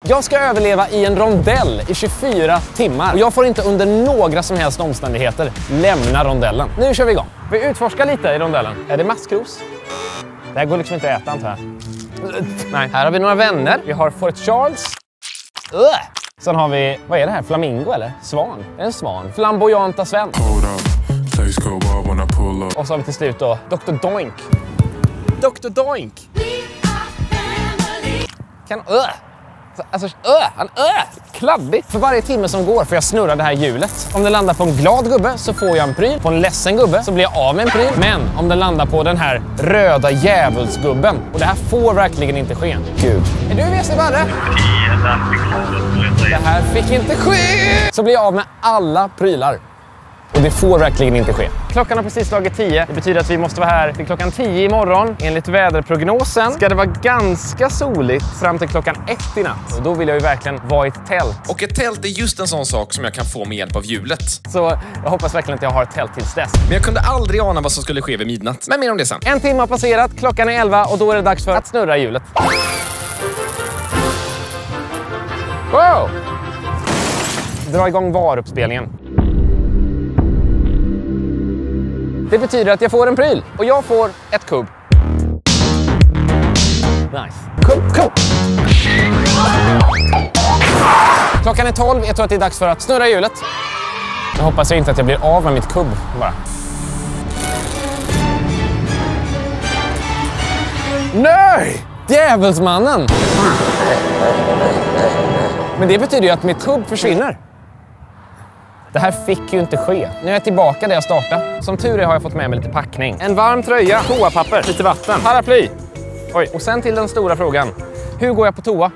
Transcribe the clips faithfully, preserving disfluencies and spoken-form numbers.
Jag ska överleva i en rondell i tjugofyra timmar. Och jag får inte under några som helst omständigheter lämna rondellen. Nu kör vi igång. Vi utforskar lite i rondellen. Är det maskros? Det här går liksom inte att äta, antar jag. Nej. Här har vi några vänner. Vi har Fort Charles. Ugh. Sen har vi, vad är det här? Flamingo eller? Svan? Det är en svan. Flamboyanta Sven. Och så har vi till slut då doktor Doink. doktor Doink. Kan, uh. Alltså, uh, han, uh. Kladdigt. För varje timme som går får jag snurra det här hjulet. Om den landar på en glad gubbe så får jag en pryl. På en ledsen gubbe så blir jag av med en pryl. Men om den landar på den här röda djävulsgubben, och det här får verkligen inte ske. Gud. Är du V C Barre? Det här fick inte ske! Så blir jag av med alla prylar. Och det får verkligen inte ske. Klockan har precis slagit tio. Det betyder att vi måste vara här till klockan tio imorgon. Enligt väderprognosen ska det vara ganska soligt fram till klockan ett i natt. Och då vill jag ju verkligen vara i ett tält. Och ett tält är just en sån sak som jag kan få med hjälp av hjulet. Så jag hoppas verkligen att jag har ett tält tills dess. Men jag kunde aldrig ana vad som skulle ske vid midnatt. Men mer om det sen. En timme har passerat, klockan är elva och då är det dags för att snurra hjulet. Wow! Dra igång varuppspelningen. Det betyder att jag får en pryl och jag får ett kubb. Nice. Kubb, kubb. Klockan är tolv, jag tror att det är dags för att snurra hjulet. Nu hoppas jag inte att jag blir av med mitt kubb bara. Nej! Djävulsmannen! Men det betyder ju att mitt kubb försvinner. Det här fick ju inte ske. Nu är jag tillbaka där jag startade. Som tur är har jag fått med mig lite packning. En varm tröja, toapapper, lite vatten, paraply. Oj. Och sen till den stora frågan. Hur går jag på toa?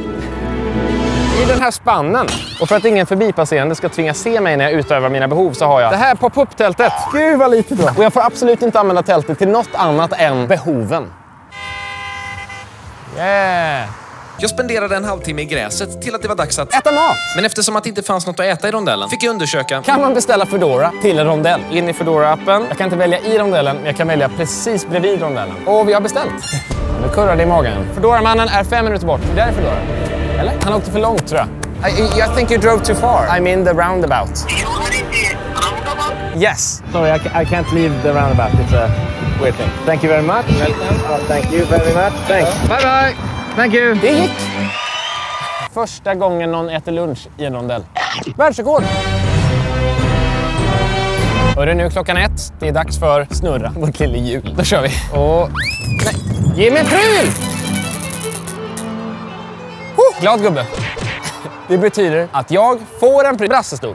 I den här spannen. Och för att ingen förbipasserande ska tvinga se mig när jag utövar mina behov så har jag det här pop-up-tältet. Gud vad lite då. Och jag får absolut inte använda tältet till något annat än behoven. Yeah! Jag spenderade en halvtimme i gräset till att det var dags att äta mat. Men eftersom att det inte fanns något att äta i rondellen fick jag undersöka. Kan man beställa Foodora till en rondell? In i Foodora-appen. Jag kan inte välja i rondellen, men jag kan välja precis bredvid rondellen. Och vi har beställt. Nu kurrar det i magen. Foodora-mannen är fem minuter bort. Det är Foodora. Eller? Han åkte för långt, tror jag. I, I think you drove too far. I'm in the roundabout. Yes. Sorry, I, I can't leave the roundabout. It's a weird thing. Thank you very much. Well, thank you very much. Thanks. Bye bye. Thank you. Det gick. Första gången någon äter lunch i en rondell. Världsrekord. Hörru, nu klockan ett. Det är dags för snurra vårt lilla hjul. Då kör vi. Och nej, ge mig en pryl! Oh, glad gubbe. Det betyder att jag får en pryl. Brassestol.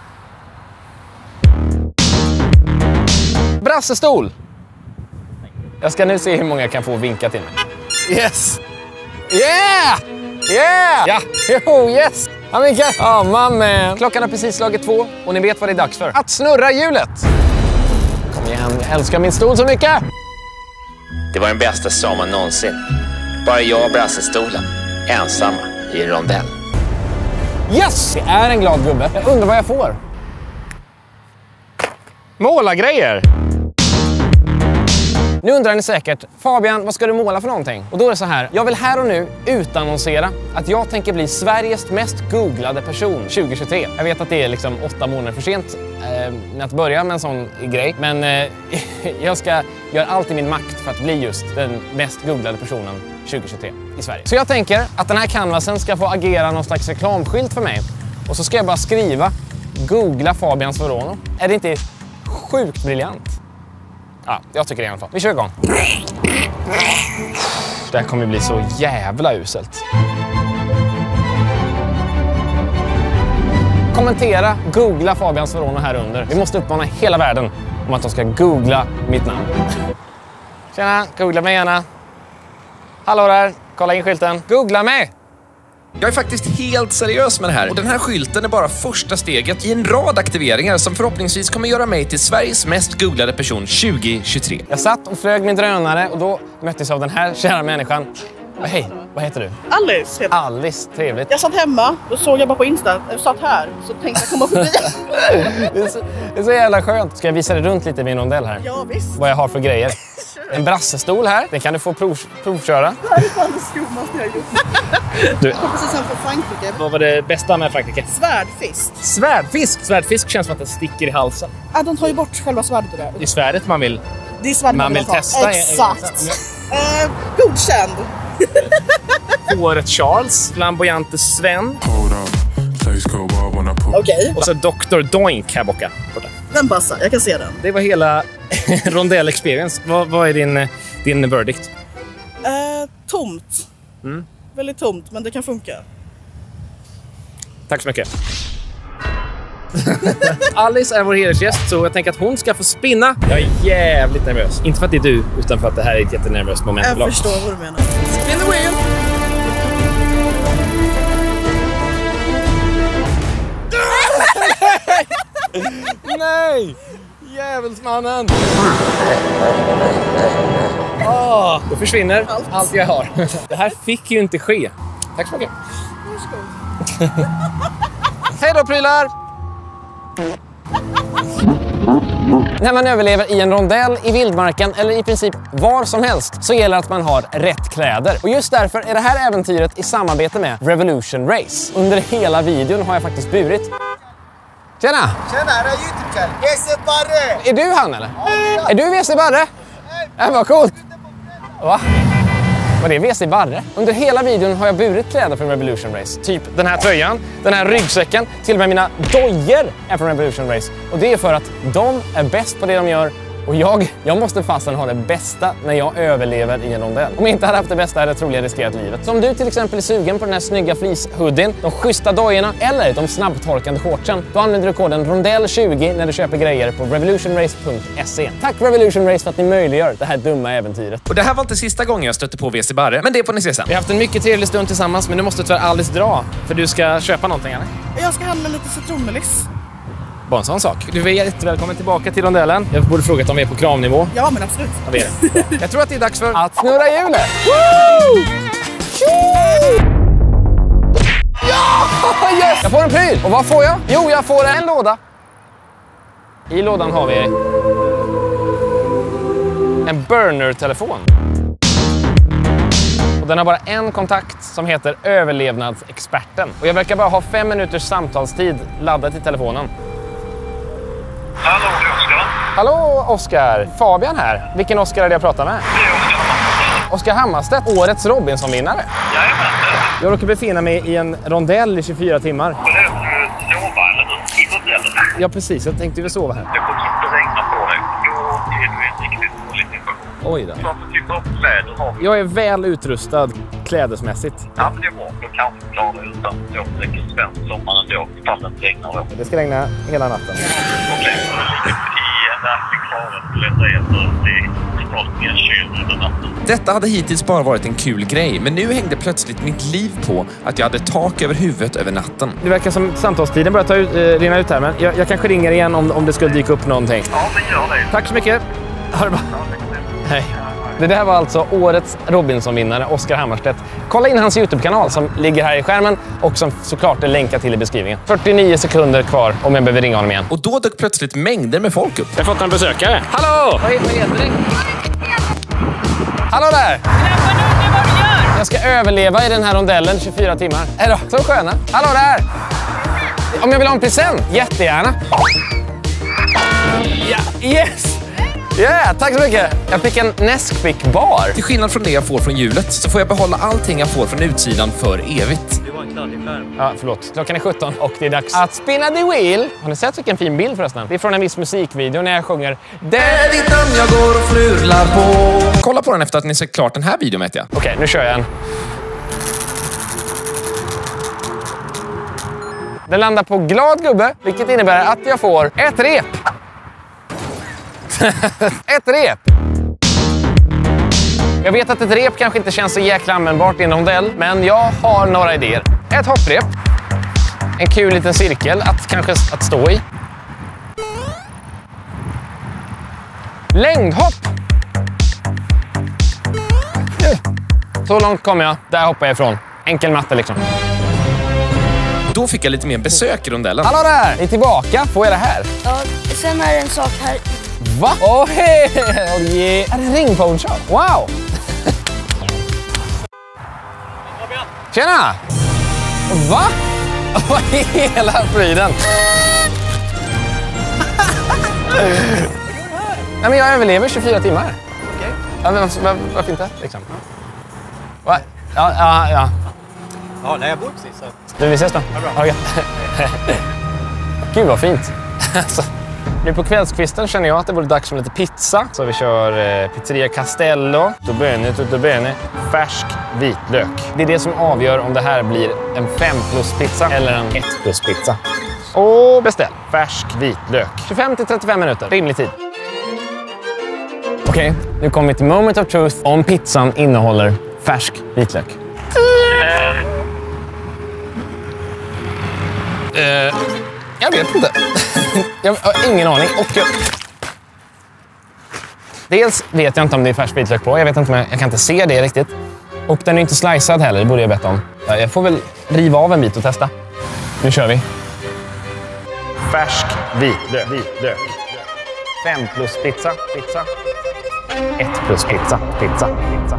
Brassestol. Jag ska nu se hur många jag kan få vinka till mig. Yes. Yeah! Yeah! Ja! Jo, yes! Han vinkar. Ja, oh, man. Klockan har precis slagit två och ni vet vad det är dags för. Att snurra hjulet. Kom igen, jag älskar min stol så mycket. Det var den bästa sommaren någonsin. Bara jag och brassestolen. Ensamma i en rondell. Yes! Det är en glad gubbe. Jag undrar vad jag får. Målargrejer. Nu undrar ni säkert, Fabian, vad ska du måla för någonting? Och då är det så här, jag vill här och nu utannonsera att jag tänker bli Sveriges mest googlade person tjugo tjugotre. Jag vet att det är liksom åtta månader för sent eh, att börja med en sån grej. Men eh, jag ska göra allt i min makt för att bli just den mest googlade personen tjugo tjugotre i Sverige. Så jag tänker att den här canvasen ska få agera någon slags reklamskylt för mig. Och så ska jag bara skriva, googla Fabian Svorono. Är det inte sjukt briljant? Ja, jag tycker det i alla fall. Vi kör igång. Det här kommer bli så jävla uselt. Kommentera, googla Fabian Svorono här under. Vi måste uppmana hela världen om att de ska googla mitt namn. Tjena, googla mig gärna. Hallå där, kolla in skylten. Googla mig! Jag är faktiskt helt seriös med det här. Och den här skylten är bara första steget i en rad aktiveringar som förhoppningsvis kommer göra mig till Sveriges mest googlade person tjugo tjugotre. Jag satt och flög min drönare och då möttes jag av den här kära människan. Hej, vad heter du? Alice heter jag. Alice, trevligt. Jag satt hemma, då såg jag bara på Insta. Jag satt här, så tänkte jag komma förbi. det, är så, det är så jävla skönt. Ska jag visa dig runt lite i min rondell här? Ja, visst. Vad jag har för grejer. En brassestol här. Den kan du få prov, provköra. Det här är fan det skummaste jag har gjort. Du. Jag kom precis hem från Frankrike. Vad var det bästa med Frankrike? Svärdfisk. Svärdfisk. Svärdfisk känns som att den sticker i halsen. Ja, de tar ju bort själva svärdet där. Det är svärdet man vill. Det är svärdet man vill ta. testa. Exakt. Eh, godkänd. Håret Charles. Flamboyante Sven. Okej. Okay. Och så doktor Doink här borta. Den passar, jag kan se den. Det var hela Rondell Experience. Vad, vad är din, din verdict? Eh, tomt. Mm. Väldigt tomt, men det kan funka. Tack så mycket. Alice är vår hedersgäst, så jag tänker att hon ska få spinna. Jag är jävligt nervös. Inte för att det är du, utan för att det här är ett jättenervöst moment. Jag förstår vad du menar. Spin the wheel! Nej! Jävelsmannen! Åh, då försvinner allt. allt jag har. Det här fick ju inte ske. Tack så mycket. Varsågod. Hej då, prylar! När man överlever i en rondell, i vildmarken eller i princip var som helst så gäller att man har rätt kläder. Och just därför är det här äventyret i samarbete med Revolution Race. Under hela videon har jag faktiskt burit. Tjena! Tjena, det är YouTube-kanal. V C Barre! Är du han eller? Ja. Är du V C Barre? Ja, vad coolt! Va? Vad är V C Barre? Under hela videon har jag burit kläder från Revolution Race. Typ den här tröjan, den här ryggsäcken, till och med mina dojor är från Revolution Race. Och det är för att de är bäst på det de gör. Och jag, jag måste fastän ha det bästa när jag överlever i en rondell. Om jag inte hade haft det bästa hade jag troligen riskerat livet. Så om du till exempel är sugen på den här snygga fleecehoodien, de schyssta dojorna eller de snabbtorkande shortsen, då använder du koden rondell tjugo när du köper grejer på revolution race punkt se. Tack Revolution Race för att ni möjliggör det här dumma äventyret. Och det här var inte sista gången jag stötte på V C Barre, men det får ni se sen. Vi har haft en mycket trevlig stund tillsammans, men nu måste tyvärr Alice dra. För du ska köpa någonting, eller? Jag ska handla lite citronmeliss. Bara en sån sak. Du är jättevälkommen tillbaka till rondellen. Jag borde fråga om vi är på kravnivå. Ja, men absolut. Ja, vi är det. Jag tror att det är dags för att snurra hjulet. Woo! Ja! Yes! Jag får en pryl. Och vad får jag? Jo, jag får en låda. I lådan har vi en burner-telefon. Och den har bara en kontakt som heter överlevnadsexperten. Och jag verkar bara ha fem minuters samtalstid laddat i telefonen. Hallå, Oskar. Hallå, Oskar. Fabian här. Vilken Oskar är det jag pratar med? Det är Oskar Hammarstedt. Oskar Hammarstedt, årets Robinson-vinnare. Jajamän. Jag råkar befinna mig i en rondell i tjugofyra timmar. Och det är att du sova eller hur? I rondellen. Ja, precis. Jag tänkte vi sova här. Det kommer inte regna på dig. Då är du inte riktigt på lite information. Oj då. Varför tycker du om kläder har vi? Jag är väl utrustad klädesmässigt. Ja, men det är bra. Då kanske du klarar dig utan. Jag tänker svensk sommaren ändå. Ifall det inte regnar då. Det ska regna hela natten. Okej, så det ligger i verklig fara att leta efter. Det är förstås mer kyl under natten. Detta hade hittills bara varit en kul grej, men nu hängde plötsligt mitt liv på att jag hade tak över huvudet över natten. Det verkar som samtalstiden börjar ta ut, äh, rinna ut här, men jag, jag kanske ringer igen om, om det skulle dyka upp någonting. Ja, men gör det. Tack så mycket. Ha det bra. Ja, tack så mycket. Hej. Det där var alltså årets Robinson-vinnare, Oskar Hammarstedt. Kolla in hans YouTube-kanal som ligger här i skärmen och som såklart är länkad till i beskrivningen. fyrtionio sekunder kvar om jag behöver ringa honom igen. Och då dök plötsligt mängder med folk upp. Jag har fått en besökare. Hallå! Vad heter dig? Hallå där! Jag ska överleva i den här rondellen tjugofyra timmar. Är det så sköna? Hallå där! Om jag vill ha en present? Jättegärna. Ja, yes! Ja, yeah, tack så mycket. Jag fick en Nesquik-bar. Till skillnad från det jag får från hjulet så får jag behålla allting jag får från utsidan för evigt. Det var en kladdig skärm. Ja, förlåt. Klockan är sjutton och det är dags att spinna the wheel. Har ni sett vilken fin bild förresten? Det är från en viss musikvideo när jag sjunger Det är ditt namn jag går och flular på. Kolla på den efter att ni sett klart den här videon, vet jag. Okej, okay, nu kör jag en. Den landar på glad gubbe, vilket innebär att jag får ett rep. Ett rep! Jag vet att ett rep kanske inte känns så jäkla användbart i en rondell, men jag har några idéer. Ett hopprep. En kul liten cirkel att kanske att stå i. Längdhopp! Så långt kom jag. Där hoppar jag ifrån. Enkel matte liksom. Då fick jag lite mer besök i rondellen. Hallå där! Ni är tillbaka. Får jag det här? Ja, sen är det en sak här. Va? Oh, hell yeah! Är det en ringpone-shop? Wow! Tjena! Va? Vad är hela friden? Nej, men jag överlever tjugofyra timmar. Okej. Ja, men varför, varför inte? Liksom. Va? Ja, ja, ja. Ja, nej, jag bor precis så. Du, vi ses då. Ja, bra. Ja, gud vad fint. Alltså, nu på kvällskvisten känner jag att det vore dags för lite pizza. Så vi kör eh, pizzeria Castello, tutto tutto bene, färsk vitlök. Det är det som avgör om det här blir en fem plus pizza eller en ett plus pizza. Och beställ färsk vitlök. tjugofem till trettiofem minuter, rimlig tid. Okej, okay, nu kommer vi till moment of truth om pizzan innehåller färsk vitlök. Uh, jag vet inte. Jag har ingen aning. Och jag... Dels vet jag inte om det är färsk vitlök på. Jag vet inte om jag, jag kan inte se det riktigt. Och den är inte slicead heller, det borde jag veta om. Jag får väl riva av en bit och testa. Nu kör vi. Färsk vitlök. vitlök. Fem plus pizza. Pizza. Ett plus pizza. Pizza. Pizza.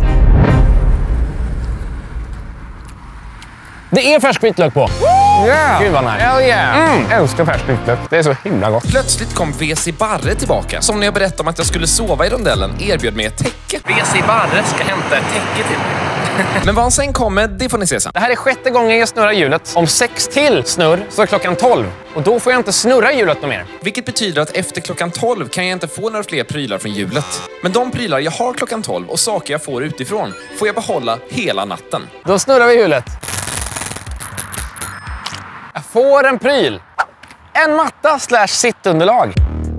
Det är färsk vitlök på. Yeah. Gud vad nice. Hell yeah. Mm. Älskar färsk vitlök. Det är så himla gott. Plötsligt kom V C Barre tillbaka. Som när jag berättade om att jag skulle sova i rondellen erbjöd mig ett täcke. V C Barre ska hämta ett täcke till mig. Men vad han sen kommer, det får ni se sen. Det här är sjätte gången jag snurrar hjulet. Om sex till snurr så är klockan tolv. Och då får jag inte snurra hjulet något mer. Vilket betyder att efter klockan tolv kan jag inte få några fler prylar från hjulet. Men de prylar jag har klockan tolv och saker jag får utifrån får jag behålla hela natten. Då snurrar vi hjulet. Jag får en pryl. En matta slash sittunderlag.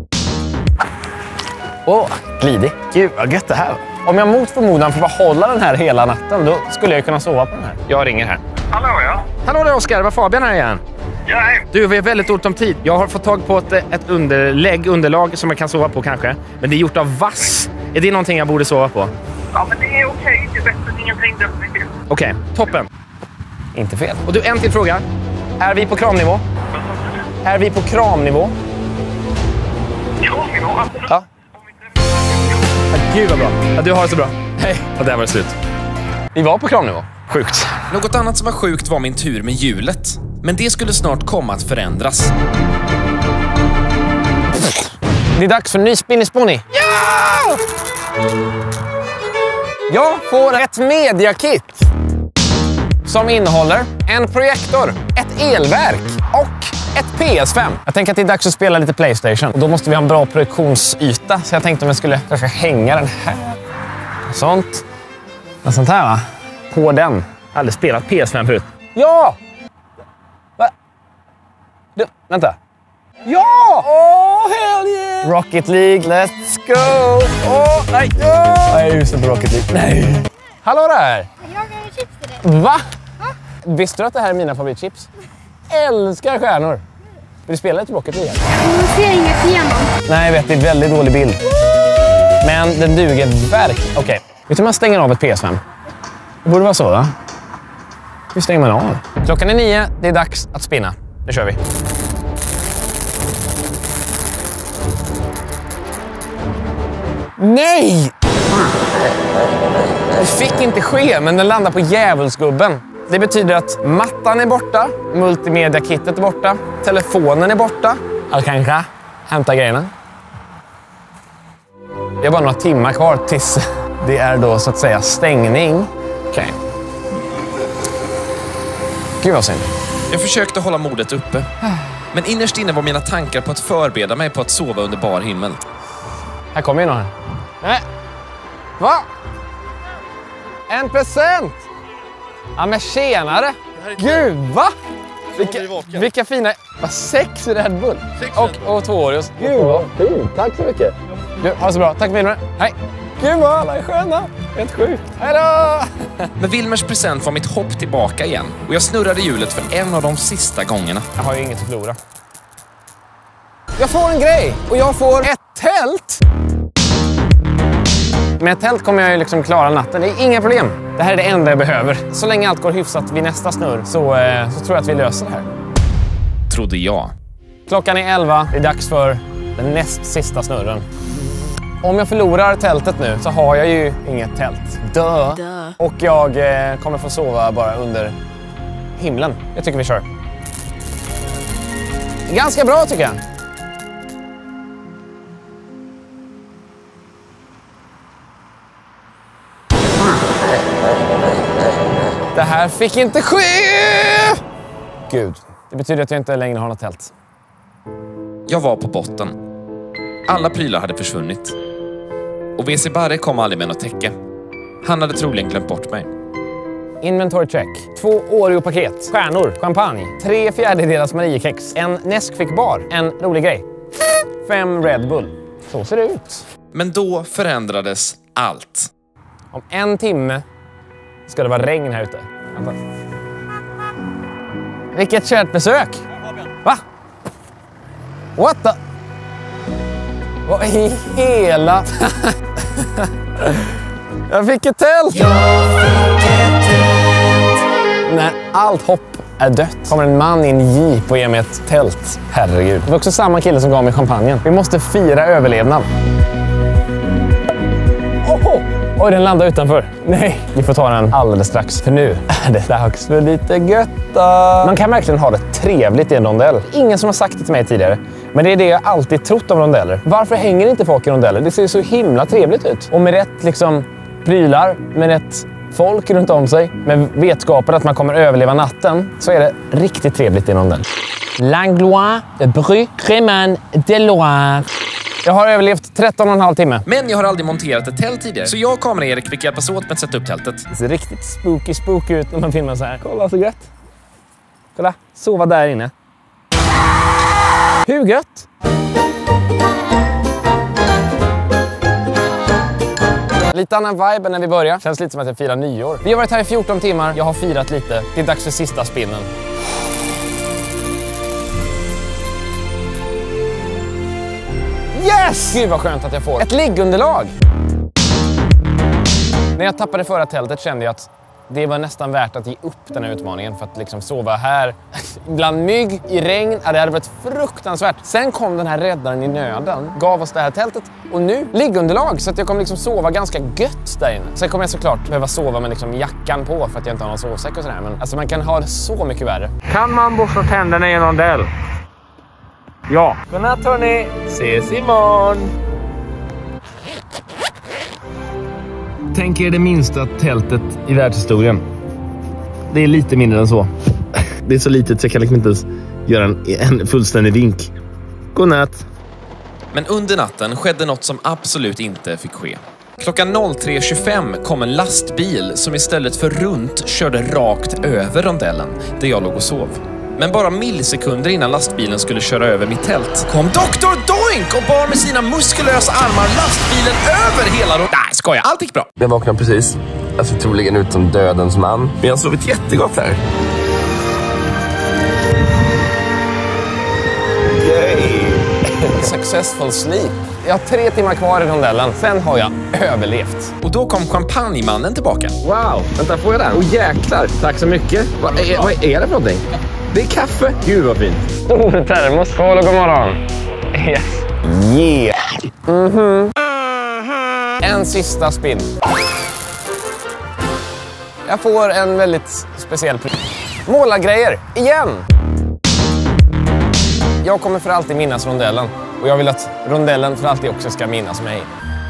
Åh, oh, glidig. Gud vad gött det här. Om jag mot förmodan får behålla den här hela natten, då skulle jag kunna sova på den här. Jag ringer här. Hallå, ja. Hallå där, Oskar. Var Fabian här igen? Ja, hej. Du, vi har väldigt ont om tid. Jag har fått tag på ett, ett underlägg, underlag som jag kan sova på kanske. Men det är gjort av vass. Är det någonting jag borde sova på? Ja, men det är okej. Det är bättre än ingenting, definitivt. Okej, okay, toppen. Inte fel. Och du, en till fråga. Är vi på kramnivå? Är vi på kramnivå? Kramnivå? Absolut. Ja. Ja, gud vad bra. Ja, du har det så bra. Hej. Och där var det slut. Vi var på kramnivå. Sjukt. Något annat som var sjukt var min tur med hjulet. Men det skulle snart komma att förändras. Det är dags för en ny Spinny-Sponny. Ja! Jag får ett mediakit som innehåller en projektor, ett elverk och ett P S fem. Jag tänker att det är dags att spela lite PlayStation. Och då måste vi ha en bra projektionsyta. Så jag tänkte om jag skulle kanske hänga den här. Sånt. Och sånt här va? På den. Jag har aldrig spelat P S fem förut. Ja! Va? Du, vänta. Ja! Oh, hell yeah! Rocket League, let's go! Åh, oh, nej! Oh. Nej, just det, Rocket League. Nej! Hallå där! Jag jagar chips till dig. Va? Ha? Visste du att det här är mina favoritchips? Älskar stjärnor! Vill du spela lite Rocket League? Jag ser inget igenom. Nej, jag vet. Det är väldigt dålig bild. Men den duger verkligen. Okej. Okay. Vet du hur man stänger av ett P S fem? Det borde vara så, va? Hur stänger man av? Klockan är nio. Det är dags att spinna. Nu kör vi. Nej! Det fick inte ske, men den landar på djävulsgubben. Det betyder att mattan är borta, multimedia-kittet är borta, telefonen är borta. Alkanka, hämta grejerna. Vi har bara några timmar kvar tills det är då så att säga stängning. Okej. Okay. Gud vad synd. Jag försökte hålla modet uppe. Men innerst inne var mina tankar på att förbereda mig på att sova under bar himmel. Här kommer ju någon här. Nej. Va? En present! Ja, men tjenare! Gud, va? Vilka, vilka fina... Vad sex Red Bull. Och, och två Oreos. Gud, vad fint. Tack så mycket. Du, ha det så bra. Tack för filmen. Hej. Gud, vad alla är sköna. Helt sjukt. Hej då! Men Wilmers present var mitt hopp tillbaka igen. Och jag snurrade hjulet för en av de sista gångerna. Jag har ju inget att förlora. Jag får en grej. Och jag får ett tält. Med ett tält kommer jag ju liksom klara natten. Det är inga problem. Det här är det enda jag behöver. Så länge allt går hyfsat vid nästa snurr så, eh, så tror jag att vi löser det här. Trodde jag. Klockan är elva. Det är dags för Den näst sista snurren. Om jag förlorar tältet nu så har jag ju inget tält. Dö. Dö. Och jag eh, kommer få sova bara under himlen. Jag tycker vi kör. Ganska bra tycker jag. Det här fick inte ske! Gud, det betyder att jag inte längre har något tält. Jag var på botten. Alla prylar hade försvunnit. Och W C Barre kom aldrig med något täcke. Han hade troligen glömt bort mig. Inventory check. Två Oreo-paket. Stjärnor. Champagne. Tre fjärdedelars Mariekex. En Nesquik-bar. En rolig grej. Fem Red Bull. Så ser det ut. Men då förändrades allt. Om en timme ska det vara regn här ute. Vänta. Vilket kärt besök! Va? What the? Vad i hela... Jag fick ett tält! Jag fick ett tält! När allt hopp är dött kommer en man i en jeep och ger mig ett tält. Herregud. Det var också samma kille som gav mig champagnen. Vi måste fira överlevnad. Oh! Oj, den landar utanför. Nej, vi får ta den alldeles strax. För nu är det dags för lite götta. Man kan verkligen ha det trevligt i en rondell. Ingen som har sagt det till mig tidigare. Men det är det jag alltid trott om rondeller. Varför hänger inte folk i rondeller? Det ser så himla trevligt ut. Och med rätt liksom prylar, med rätt folk runt om sig, med vetskapen att man kommer överleva natten, så är det riktigt trevligt i en rondell. Langlois, Bry, Créman, Deloire. Jag har överlevt tretton och en halv timme. Men jag har aldrig monterat ett tält tidigare. Så jag och kamera-Erik fick hjälpas åt med att sätta upp tältet. Det ser riktigt spooky spooky ut när man filmar så här. Kolla så gött. Kolla, sova där inne. Hur gött? Lite annan vibe när vi börjar. Känns lite som att jag firar nyår. Vi har varit här i fjorton timmar. Jag har firat lite. Det är dags för sista spinnen. Yes! Gud vad skönt att jag får ett liggunderlag. När jag tappade förra tältet kände jag att det var nästan värt att ge upp den här utmaningen för att liksom sova här bland mygg i regn. Ja, det hade varit fruktansvärt. Sen kom den här räddaren i nöden, gav oss det här tältet och nu liggunderlag så att jag kommer liksom sova ganska gött där inne. Sen kommer jag såklart behöva sova med liksom jackan på för att jag inte har någon sovsäck och sådär. Men alltså man kan ha det så mycket värre. Kan man borsta tänderna i en rondell? Ja. Godnatt hörni. Ses imorgon. Tänk er det minsta tältet i världshistorien. Det är lite mindre än så. Det är så litet så jag kan liksom inte ens göra en, en fullständig vink. Godnatt. Men under natten skedde något som absolut inte fick ske. Klockan tre tjugofem kom en lastbil som istället för runt körde rakt över rondellen där jag låg och sov. Men bara millisekunder innan lastbilen skulle köra över mitt tält kom doktor Doink och bar med sina muskulösa armar lastbilen över hela rondellen. Nej, skoja. Allt gick bra. Jag vaknade precis. Jag såg troligen ut som dödens man. Men jag har sovit jättegott här. Yay! Successful sleep. Jag har tre timmar kvar i rondellen. Sen har jag överlevt. Och då kom champagnemannen tillbaka. Wow, vänta, får jag den? Åh jäklar, tack så mycket. Vad är, vad är det för någonting? Det är kaffe. Gud vad fint. Stor termos. Skål och god morgon. Yes. Yeah. Mhm. En sista spinn. Jag får en väldigt speciell pris. Målargrejer. Igen. Jag kommer för alltid minnas rondellen. Och jag vill att rondellen för alltid också ska minnas mig.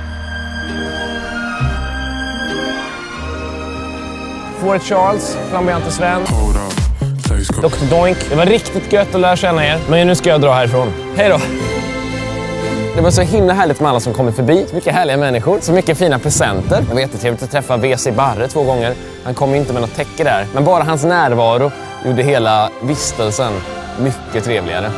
Fort Charles, flamboyante Sven. doktor Doink. Det var riktigt gött att lära känna er. Men nu ska jag dra härifrån. Hej då! Det var så himla härligt med alla som kommer förbi. Så mycket härliga människor. Så mycket fina presenter. Det var jättetrevligt att träffa W C Barre två gånger. Han kom inte med något täcke där. Men bara hans närvaro gjorde hela vistelsen mycket trevligare.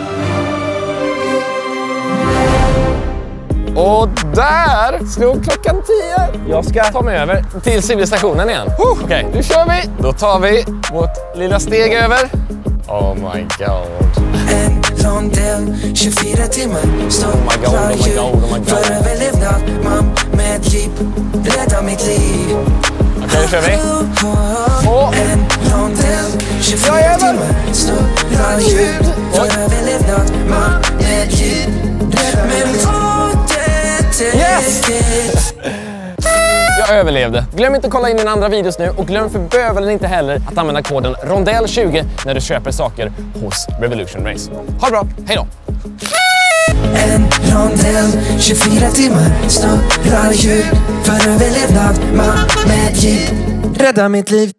Och där slog klockan tio. Jag ska ta mig över till civilisationen igen. Uh, Okej, okay, nu kör vi. Då tar vi vårt lilla steg över. Oh my god. En rondell, tjugofyra timmar. Oh my god, oh my god, oh my god. För överlevnad, man med jeep. Rädda mitt liv. Okej, okay, nu kör vi. Och en rondell, tjugofyra timmar. Stora ljud. För överlevnad, man med jeep. Men vad det Yes! Jag överlevde. Glöm inte att kolla in mina andra videos nu och glöm för bövelen inte heller att använda koden rondell tjugo när du köper saker hos Revolution Race. Ha det bra, hej då! En rondell, tjugofyra timmar, snurrar hjul för överlevnad. Man med jeep, rädda mitt liv.